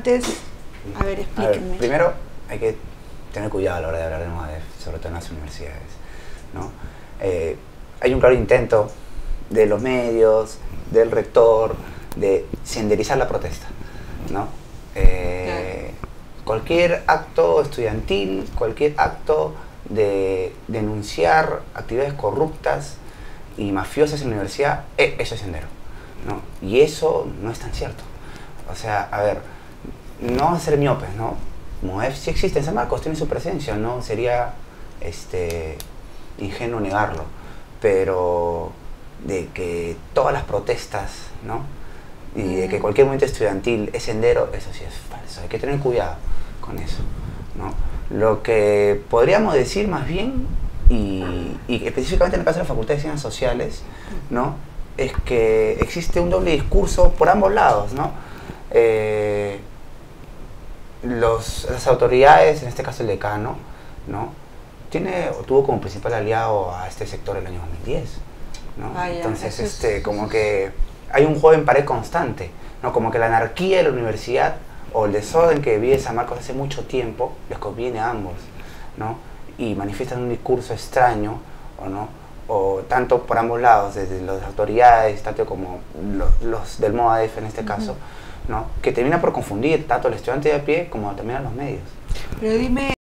estudiantes? A ver, explíquenme. Primero, hay que tener cuidado a la hora de hablar de MOADEF, sobre todo en las universidades, ¿no? Hay un claro intento de los medios, del rector, de senderizar la protesta, ¿no? Cualquier acto estudiantil, cualquier acto de denunciar actividades corruptas y mafiosas en la universidad, eso es sendero, ¿no? Y eso no es tan cierto. O sea, a ver, no vamos a ser miopes, ¿no? MOADEF sí existe en San Marcos, tiene su presencia, ¿no? Sería ingenuo negarlo, pero de que todas las protestas, ¿no? Y de que cualquier movimiento estudiantil es sendero, eso sí es falso. Hay que tener cuidado con eso, ¿no? Lo que podríamos decir más bien, y específicamente en el caso de la Facultad de Ciencias Sociales, ¿no? Es que existe un doble discurso por ambos lados, ¿no? Las autoridades, en este caso el decano, ¿no? Tuvo como principal aliado a este sector el año 2010, ¿no? Entonces, como que hay un juego en pared constante, ¿no? Como que la anarquía de la universidad o el desorden que vive San Marcos hace mucho tiempo les conviene a ambos, ¿no? Y manifiestan un discurso extraño, ¿o no? O tanto por ambos lados, desde las autoridades, tanto como los del MOADEF en este caso, ¿no? Que termina por confundir tanto al estudiante de a pie como también a los medios. Pero dime,